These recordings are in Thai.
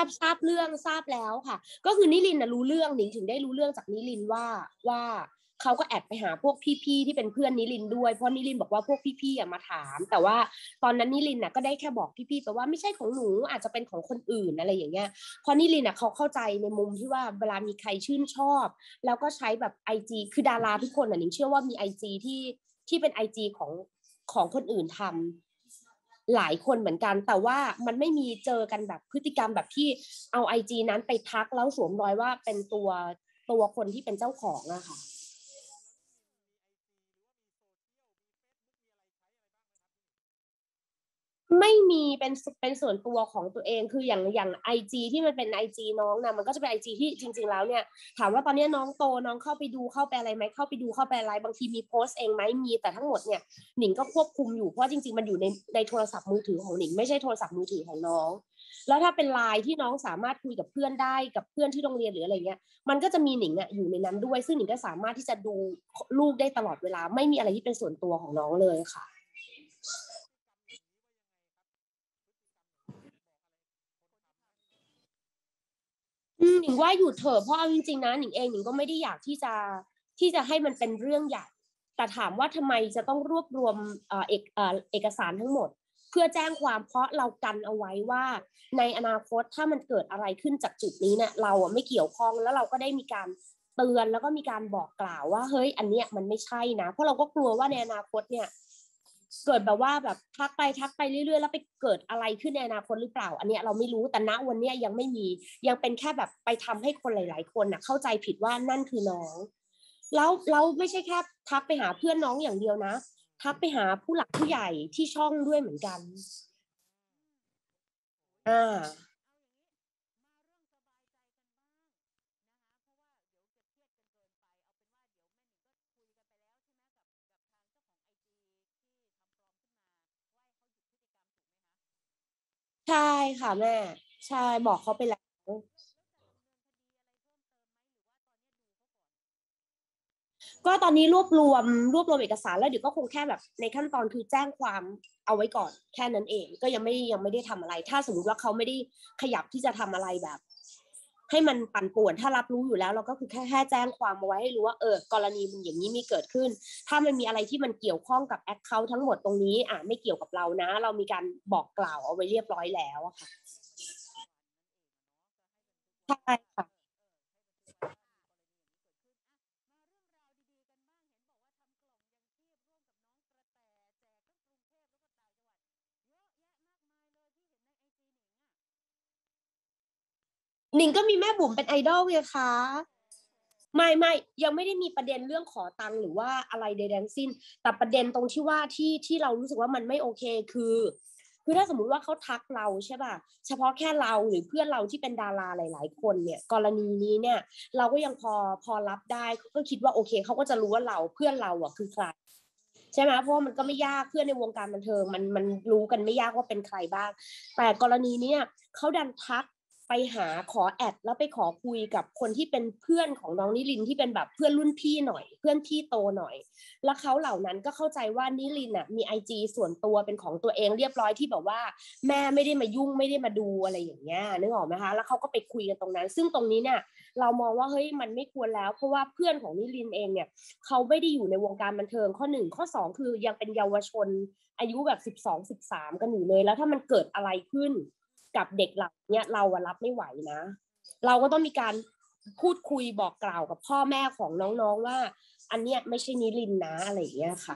ทราบเรื่องทราบแล้วค่ะก็คือนิลินนะรู้เรื่องหนิงถึงได้รู้เรื่องจากนิลินว่าเขาก็แอดไปหาพวกพี่ๆที่เป็นเพื่อนนิลินด้วยเพราะนิลินบอกว่าพวกพี่ๆมาถามแต่ว่าตอนนั้นนิลินน่ะก็ได้แค่บอกพี่ๆไปว่าไม่ใช่ของหนูอาจจะเป็นของคนอื่นอะไรอย่างเงี้ยเพราะนิลินน่ะเขาเข้าใจในมุมที่ว่าเวลามีใครชื่นชอบแล้วก็ใช้แบบไอจีคือดาราทุกคนน่ะหนิงเชื่อว่ามีไอจีที่เป็นไอจีของคนอื่นทำหลายคนเหมือนกันแต่ว่ามันไม่มีเจอกันแบบพฤติกรรมแบบที่เอาไอจีนั้นไปทักแล้วสวมรอยว่าเป็นตัวคนที่เป็นเจ้าของอะค่ะ ไม่มีเป็นส่วนตัวของตัวเองคืออย่างไอจีที่มันเป็นไอจีน้องนะมันก็จะเป็นไอจีที่จริงๆแล้วเนี่ยถามว่าตอนนี้น้องโตน้องเข้าไปดูเข้าไปอะไรไหมเข้าไปดูเข้าไปอะไรบางทีมีโพสต์เองไหมมีแต่ทั้งหมดเนี่ยหนิงก็ควบคุมอยู่เพราะจริงๆมันอยู่ในโทรศัพท์มือถือของหนิงไม่ใช่โทรศัพท์มือถือของน้องแล้วถ้าเป็นไลน์ที่น้องสามารถคุยกับเพื่อนได้กับเพื่อนที่โรงเรียนหรืออะไรเงี้ยมันก็จะมีหนิงอะอยู่ในนั้นด้วยซึ่งหนิงก็สามารถที่จะดูลูกได้ตลอดเวลาไม่มีอะไรที่เป็นส่วนตัวของน้องเลยค่ะ หนิงว่าหยุดเถอะเพราะเอาจริงๆนะหนิงเองหนิงก็ไม่ได้อยากที่จะให้มันเป็นเรื่องใหญ่แต่ถามว่าทำไมจะต้องรวบรวมเอกสารทั้งหมดเพื่อแจ้งความเพราะเรากันเอาไว้ว่าในอนาคตถ้ามันเกิดอะไรขึ้นจากจุดนี้เนี่ยเราไม่เกี่ยวข้องแล้วเราก็ได้มีการเตือนแล้วก็มีการบอกกล่าวว่าเฮ้ยอันเนี้ยมันไม่ใช่นะเพราะเราก็กลัวว่าในอนาคตเนี่ยเกิดแบบว่าแบบทักไปเรื่อยๆแล้วไปเกิดอะไรขึ้นในอนาคตหรือเปล่าอันเนี้ยเราไม่รู้แต่ณวันเนี้ยยังไม่มียังเป็นแค่แบบไปทำให้คนหลายๆคนน่ะเข้าใจผิดว่านั่นคือน้องแล้วไม่ใช่แค่ทักไปหาเพื่อนน้องอย่างเดียวนะทักไปหาผู้หลักผู้ใหญ่ที่ช่องด้วยเหมือนกันอ่าใช่ค่ะแม่ใช่บอกเขาไปแล้ว ก็ตอนนี้รวบรวมเอกสารแล้วเดี๋ยวก็คงแค่แบบในขั้นตอนคือแจ้งความเอาไว้ก่อนแค่นั้นเองก็ยังไม่ได้ทำอะไรถ้าสมมติว่าเขาไม่ได้ขยับที่จะทำอะไรแบบให้มันปั่นป่วนถ้ารับรู้อยู่แล้วเราก็คือแค่แจ้งความมาไว้ให้รู้ว่าเออกรณีมันอย่างนี้มีเกิดขึ้นถ้ามันมีอะไรที่มันเกี่ยวข้องกับแอคเคาท์ทั้งหมดตรงนี้ไม่เกี่ยวกับเรานะเรามีการบอกกล่าวเอาไว้เรียบร้อยแล้วอะค่ะใช่ค่ะ หนิงก็มีแม่บุ๋มเป็นไอดอลไงคะไม่ยังไม่ได้มีประเด็นเรื่องขอตังค์หรือว่าอะไรใดๆทั้งสิ้นแต่ประเด็นตรงที่ว่าที่เรารู้สึกว่ามันไม่โอเคคือถ้าสมมุติว่าเขาทักเราใช่ป่ะเฉพาะแค่เราหรือเพื่อนเราที่เป็นดาราหลายๆคนเนี่ยกรณีนี้เนี่ยเราก็ยังพอรับได้ก็คิดว่าโอเคเขาก็จะรู้ว่าเราเพื่อนเราอ่ะคือใครใช่ไหมเพราะว่ามันก็ไม่ยากเพื่อนในวงการบันเทิงมันรู้กันไม่ยากว่าเป็นใครบ้างแต่กรณีเนี้ยเขาดันทัก ไปหาขอแอดแล้วไปขอคุยกับคนที่เป็นเพื่อนของน้องนิลินที่เป็นแบบเพื่อนรุ่นพี่หน่อยเพื่อนพี่โตหน่อยแล้วเขาเหล่านั้นก็เข้าใจว่านิลินอ่ะมีไอจีส่วนตัวเป็นของตัวเองเรียบร้อยที่แบบว่าแม่ไม่ได้มายุ่งไม่ได้มาดูอะไรอย่างเงี้ยนึกออกไหมคะแล้วเขาก็ไปคุยกันตรงนั้นซึ่งตรงนี้เนี่ยเรามองว่าเฮ้ยมันไม่ควรแล้วเพราะว่าเพื่อนของนิลินเองเนี่ยเขาไม่ได้อยู่ในวงการบันเทิงข้อหนึ่งข้อสองคือยังเป็นเยาวชนอายุแบบ12 13กันอยู่เลยแล้วถ้ามันเกิดอะไรขึ้น กับเด็กเหล่านี้เรารับไม่ไหวนะเราก็ต้องมีการพูดคุยบอกกล่าวกับพ่อแม่ของน้องๆว่าอันเนี้ยไม่ใช่นิรินนะอะไรอย่างเงี้ยค่ะ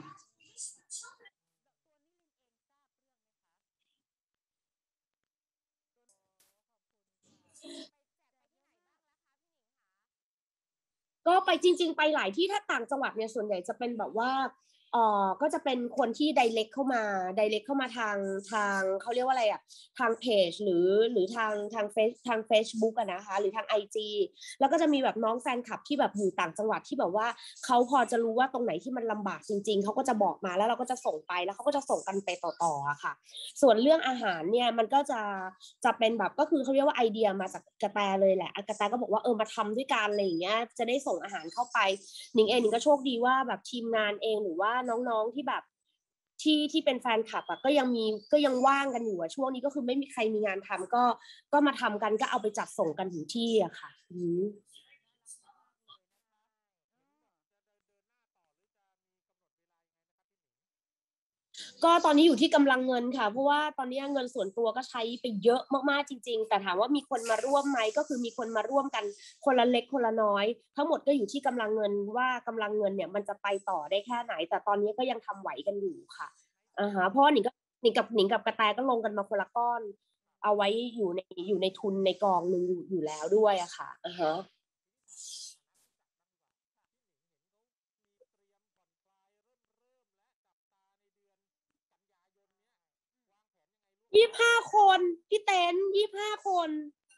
ก็ไปจริงๆไปหลายที่ถ้าต่างจังหวัดเนี่ยส่วนใหญ่จะเป็นแบบว่าก็จะเป็นคนที่ direct เข้ามาทางเขาเรียกว่าอะไรอ่ะทางเพจหรือทาง Facebook อะนะคะหรือทางไอจีแล้วก็จะมีแบบน้องแฟนคลับที่แบบอยู่ต่างจังหวัดที่แบบว่าเขาพอจะรู้ว่าตรงไหนที่มันลำบากจริงๆเขาก็จะบอกมาแล้วเราก็จะส่งไปแล้วเขาก็จะส่งกันไปต่อๆอะค่ะส่วนเรื่องอาหารเนี่ยมันก็จะเป็นแบบก็คือเขาเรียกว่าไอเดียมาจากกระแตเลยแหละกระแตก็บอกว่ามาทำด้วยกันอะไรอย่างเงี้ยจะได้ส่งอาหารเข้าไป หนิงเองหนิงก็โชคดีว่าแบบทีมงานเองหรือว่าน้องๆที่แบบที่เป็นแฟนคลับอะก็ยังว่างกันอยู่อะช่วงนี้ก็คือไม่มีใครมีงานทำก็มาทำกันก็เอาไปจัดส่งกันถึงที่อะค่ะก็ตอนนี้อยู่ที่กำลังเงินค่ะเพราะว่าตอนนี้เงินส่วนตัวก็ใช้ไปเยอะมากๆจริงๆแต่ถามว่ามีคนมาร่วมไหมก็คือมีคนมาร่วมกันคนละเล็กคนละน้อยทั้งหมดก็อยู่ที่กำลังเงินว่ากำลังเงินเนี่ยมันจะไปต่อได้แค่ไหนแต่ตอนนี้ก็ยังทำไหวกันอยู่ค่ะเพราะว่าหนิงกับกระแตก็ลงกันมาคนละก้อนเอาไว้อยู่ในทุนในกองหนึ่งอยู่แล้วด้วยอะค่ะ25 คนพี่เต้น25 คน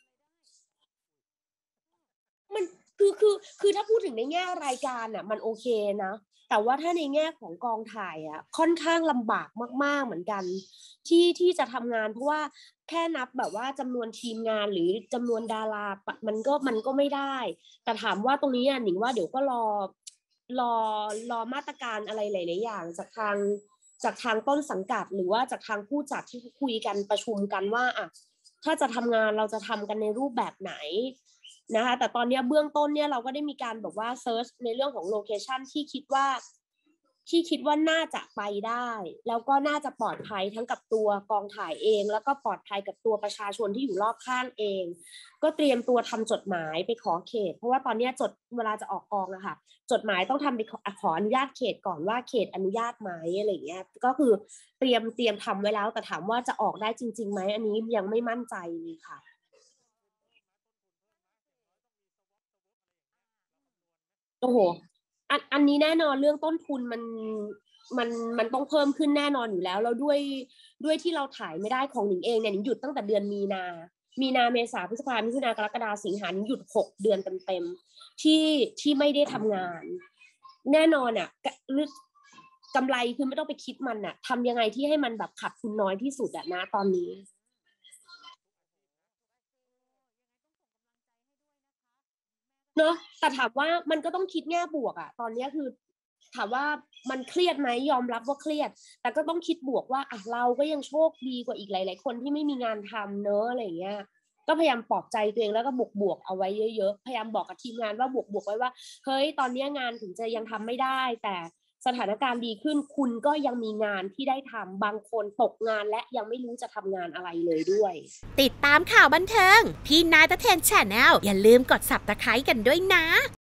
มันคือถ้าพูดถึงในแง่รายการอ่ะมันโอเคนะแต่ว่าถ้าในแง่ของกองถ่ายอ่ะค่อนข้างลำบากมากๆเหมือนกันที่จะทำงานเพราะว่าแค่นับแบบว่าจำนวนทีมงานหรือจำนวนดารามันก็ไม่ได้แต่ถามว่าตรงนี้อ่ะหนิงว่าเดี๋ยวก็รอรอมาตรการอะไรหลายๆอย่างจากทางต้นสังกัดหรือว่าจากทางผู้จัดที่คุยกันประชุมกันว่าอ่ะถ้าจะทำงานเราจะทำกันในรูปแบบไหน นะคะแต่ตอนนี้เบื้องต้นเนี่ยเราก็ได้มีการแบบว่าเซิร์ชในเรื่องของโลเคชันที่คิดว่าน่าจะไปได้แล้วก็น่าจะปลอดภัยทั้งกับตัวกองถ่ายเองแล้วก็ปลอดภัยกับตัวประชาชนที่อยู่รอบข้างเองก็เตรียมตัวทำจดหมายไปขอเขตเพราะว่าตอนนี้เวลาจะออกกองอะค่ะจดหมายต้องทำไปขออนุญาตเขตก่อนว่าเขตอนุญาตไหมอะไรเงี้ยก็คือเตรียมทำไว้แล้วแต่ถามว่าจะออกได้จริงๆไหมอันนี้ยังไม่มั่นใจเลยค่ะ โอ้โหอันนี้แน่นอนเรื่องต้นทุนมันมันต้องเพิ่มขึ้นแน่นอนอยู่แล้วแล้วด้วยที่เราถ่ายไม่ได้ของหนิงเองเนี่ยหนิงหยุดตั้งแต่เดือนมีนาเมษาพฤษภามิถุนากรกฎาสิงหาหนิงหยุด6 เดือนเต็มๆที่ไม่ได้ทำงานแน่นอนอ่ะกำไรคือไม่ต้องไปคิดมันอ่ะทำยังไงที่ให้มันแบบขาดทุนน้อยที่สุดอะนะตอนนี้ เนอะแต่ถามว่ามันก็ต้องคิดแง่บวกอะตอนนี้คือถามว่ามันเครียดไหมยอมรับว่าเครียดแต่ก็ต้องคิดบวกว่าอ่ะเราก็ยังโชคดีกว่าอีกหลายๆคนที่ไม่มีงานทำเนอะอะไรอย่างเงี้ยก็พยายามปลอบใจตัวเองแล้วก็บวกเอาไว้เยอะๆพยายามบอกกับทีมงานว่าบวกไว้ว่าเฮ้ยตอนนี้งานถึงจะยังทำไม่ได้แต่สถานการณ์ดีขึ้นคุณก็ยังมีงานที่ได้ทำบางคนตกงานและยังไม่รู้จะทำงานอะไรเลยด้วยติดตามข่าวบันเทิงพี่นายตะเทนแชนแนลอย่าลืมกด Subscribe กันด้วยนะ